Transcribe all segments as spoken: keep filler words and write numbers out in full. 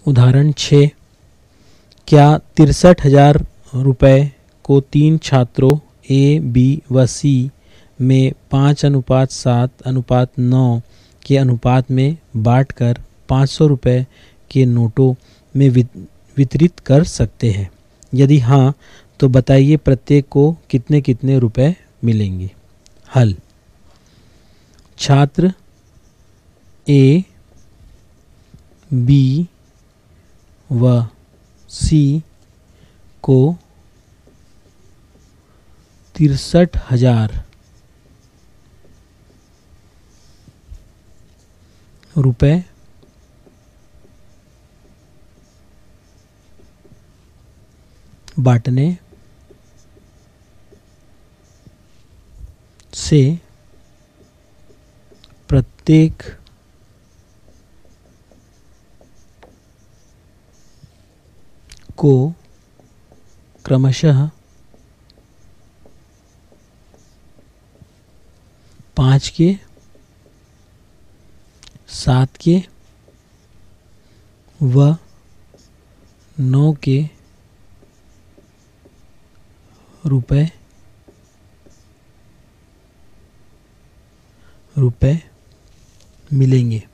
उदाहरण छः, क्या तिरसठ हजार रुपये को तीन छात्रों ए, बी व सी में पाँच अनुपात सात अनुपात नौ के अनुपात में बांटकर पाँच सौ रुपये के नोटों में वितरित कर सकते हैं? यदि हाँ तो बताइए प्रत्येक को कितने कितने रुपए मिलेंगे। हल। छात्र ए, बी व सी को तिरसठ हजार रुपये बांटने से प्रत्येक को क्रमशः पाँच के, सात के व नौ के रुपए रुपए मिलेंगे।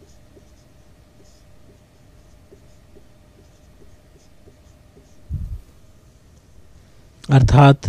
अर्थात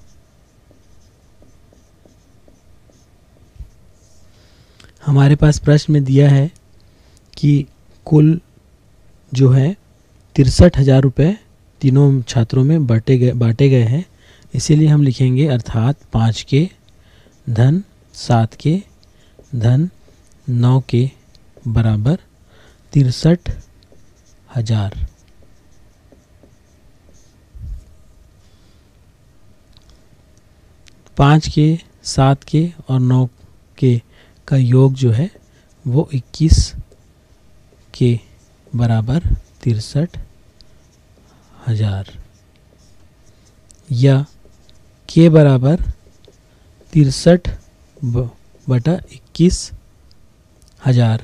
हमारे पास प्रश्न में दिया है कि कुल जो है तिरसठ हजार रुपये तीनों छात्रों में बांटे गए बांटे गए हैं, इसीलिए हम लिखेंगे अर्थात पाँच के धन सात के धन नौ के बराबर तिरसठ हजार। पाँच के, सात के और नौ के का योग जो है वो इक्कीस के बराबर तिरसठ हजार, या के बराबर तिरसठ बटा इक्कीस हजार।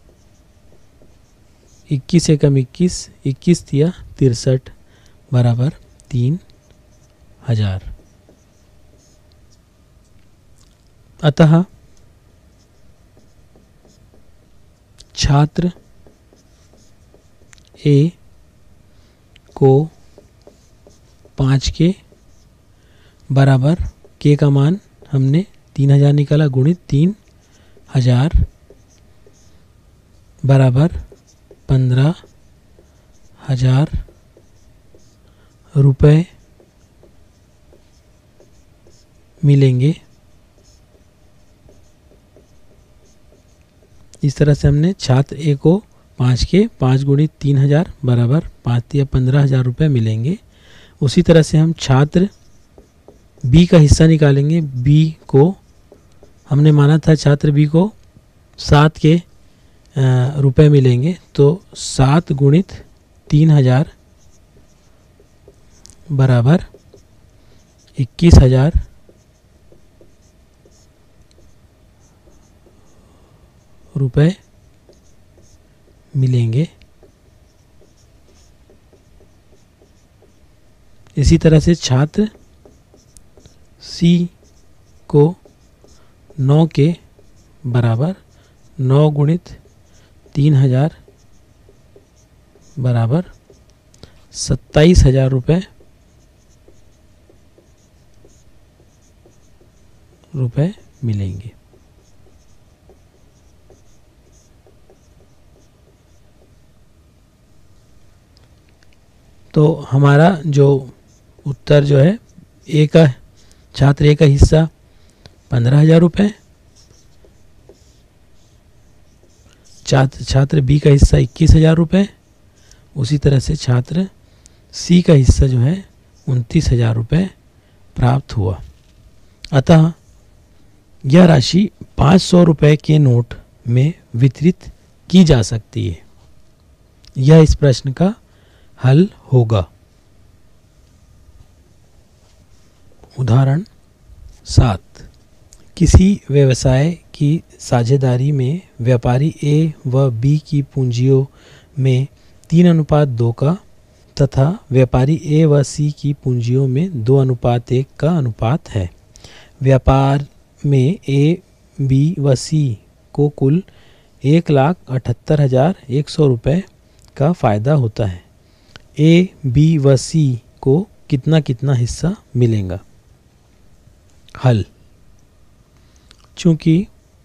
इक्कीस से कम इक्कीस, इक्कीस दिया तिरसठ बराबर तीन हजार। अतः छात्र ए को पाँच के बराबर के का मान हमने तीन हजार निकाला गुणित तीन हजार बराबर पंद्रह हजार रुपये मिलेंगे। इस तरह से हमने छात्र ए को पाँच के पाँच गुणित तीन हजार बराबर पाँच या पंद्रह हजार रुपये मिलेंगे। उसी तरह से हम छात्र बी का हिस्सा निकालेंगे। बी को हमने माना था छात्र बी को सात के रुपये मिलेंगे, तो सात गुणित तीन हजार बराबर इक्कीस हजार रुपये मिलेंगे। इसी तरह से छात्र सी को नौ के बराबर नौ गुणित तीन हजार बराबर सत्ताईस हजार रुपये रुपये मिलेंगे। तो हमारा जो उत्तर जो है ए का छात्र ए का हिस्सा पंद्रह हजार रुपये, छात्र छात्र बी का हिस्सा इक्कीस हजार रुपये, उसी तरह से छात्र सी का हिस्सा जो है उनतीस हजार रुपये प्राप्त हुआ। अतः यह राशि पाँच सौ रुपये के नोट में वितरित की जा सकती है। यह इस प्रश्न का हल होगा। उदाहरण सात, किसी व्यवसाय की साझेदारी में व्यापारी ए व बी की पूंजियों में तीन अनुपात दो का तथा व्यापारी ए व सी की पूंजियों में दो अनुपात एक का अनुपात है। व्यापार में ए बी व सी को कुल एक लाख अठहत्तर हजार एक सौ रुपये का फ़ायदा होता है। ए बी व सी को कितना कितना हिस्सा मिलेगा। हल। चूँकि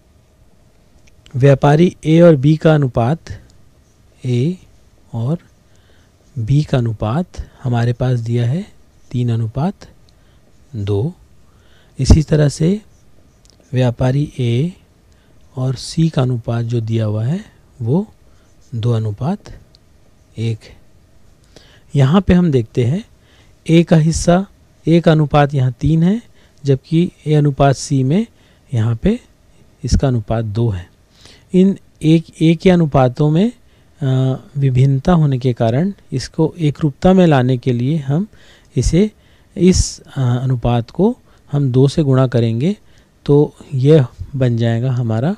व्यापारी ए और बी का अनुपात ए और बी का अनुपात हमारे पास दिया है तीन अनुपात दो, इसी तरह से व्यापारी ए और सी का अनुपात जो दिया हुआ है वो दो अनुपात एक है। यहाँ पे हम देखते हैं ए का हिस्सा, ए का अनुपात यहाँ तीन है, जबकि ए अनुपात सी में यहाँ पे इसका अनुपात दो है। इन एक ए के अनुपातों में विभिन्नता होने के कारण इसको एक रूपता में लाने के लिए हम इसे इस अनुपात को हम दो से गुणा करेंगे तो यह बन जाएगा हमारा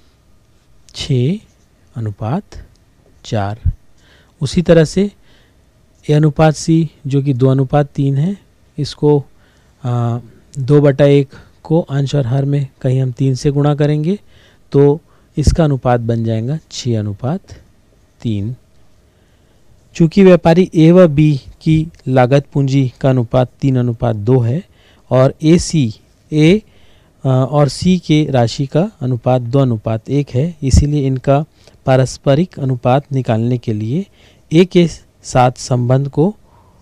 छः अनुपात चार। उसी तरह से ए अनुपात सी जो कि दो अनुपात तीन है, इसको आ, दो बटा एक को अंश और हर में कहीं हम तीन से गुणा करेंगे तो इसका अनुपात बन जाएगा छः अनुपात तीन। चूँकि व्यापारी ए व बी की लागत पूंजी का अनुपात तीन अनुपात दो है और ए सी ए और सी के राशि का अनुपात दो अनुपात एक है, इसीलिए इनका पारस्परिक अनुपात निकालने के लिए ए के साथ संबंध को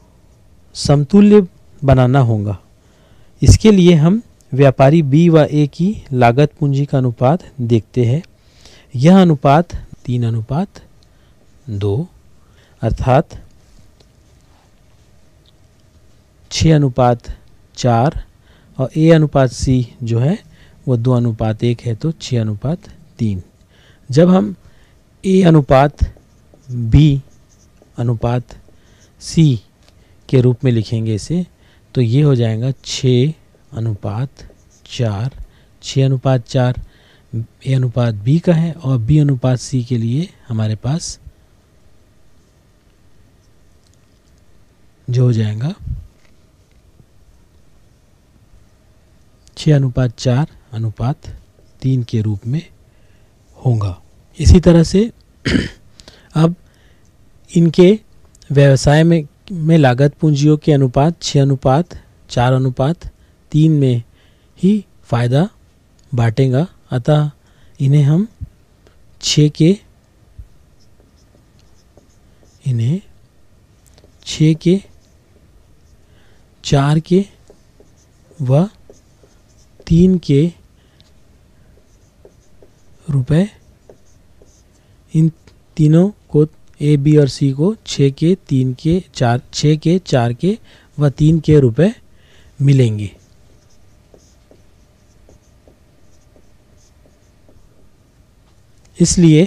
समतुल्य बनाना होगा। इसके लिए हम व्यापारी बी व ए की लागत पूंजी का अनुपात देखते हैं। यह अनुपात तीन अनुपात दो अर्थात छः अनुपात चार और ए अनुपात सी जो है वो दो अनुपात एक है, तो छः अनुपात तीन। जब हम ए अनुपात बी अनुपात सी के रूप में लिखेंगे इसे, तो ये हो जाएगा छः अनुपात चार। छः अनुपात चार ए अनुपात बी का है और बी अनुपात सी के लिए हमारे पास जो हो जाएगा छः अनुपात चार अनुपात तीन के रूप में होगा। इसी तरह से अब इनके व्यवसाय में में लागत पूंजियों के अनुपात छः अनुपात चार अनुपात तीन में ही फायदा बांटेगा, अतः इन्हें हम छः के इन्हें छः के चार के व तीन के रुपए, इन तीनों को ए बी और सी को छः के तीन के चार छः के चार के व तीन के रुपए मिलेंगे। इसलिए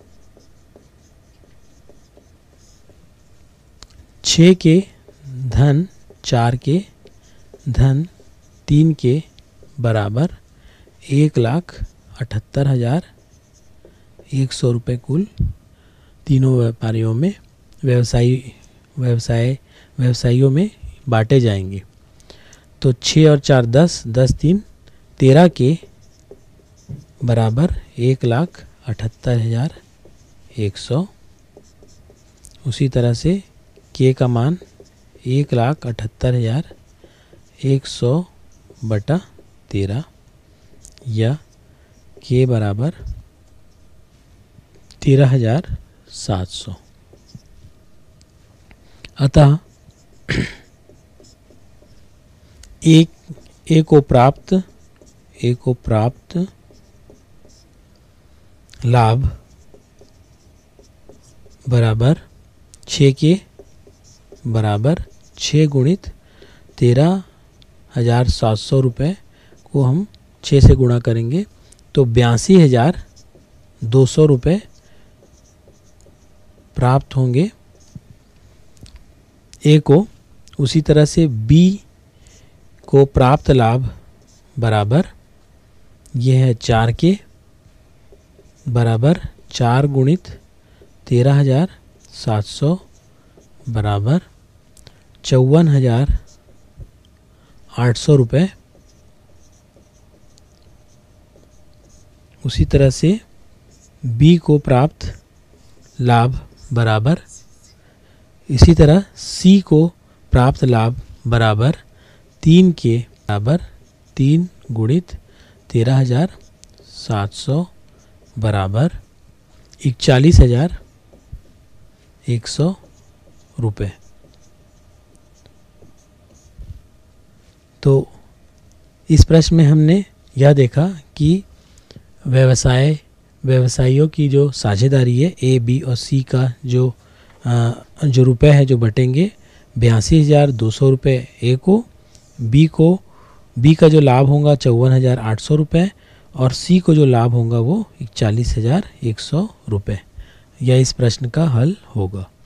छः के धन चार के धन तीन के बराबर एक लाख अठहत्तर हजार एक सौ रुपये कुल तीनों व्यापारियों में व्यवसायी व्यवसाय व्यवसायियों में बांटे जाएंगे। तो छः और चार दस, दस तीन तेरह के बराबर एक लाख अठहत्तर हजार एक सौ। उसी तरह से के का मान एक लाख अठहत्तर हजार एक सौ बटा तेरह या के बराबर तेरह हजार सात सौ। अतः एक ए को प्राप्त ए को प्राप्त लाभ बराबर छः के बराबर छः गुणित तेरह हजार सात सौ रुपये को हम छः से गुणा करेंगे तो बयासी हजार दो सौ रुपये प्राप्त होंगे ए को। उसी तरह से बी को प्राप्त लाभ बराबर यह है चार के बराबर चार गुणित तेरह हजार सात सौ बराबर चौवन हजार आठ सौ रुपये। उसी तरह से बी को प्राप्त लाभ बराबर, इसी तरह सी को प्राप्त लाभ बराबर तीन के बराबर तीन गुणित तेरह हजार सात सौ बराबर इकतालीस हजार एक सौ रुपये। तो इस प्रश्न में हमने यह देखा कि व्यवसाय व्यवसायियों की जो साझेदारी है ए बी और सी का जो आ, जो रुपए है जो बटेंगे बयासी हज़ार दो सौ रुपये ए को, बी को बी का जो लाभ होगा चौवन हज़ार आठ सौ रुपये और सी को जो लाभ होगा वो इकतालीस हज़ार एक सौ रुपये। यह इस प्रश्न का हल होगा।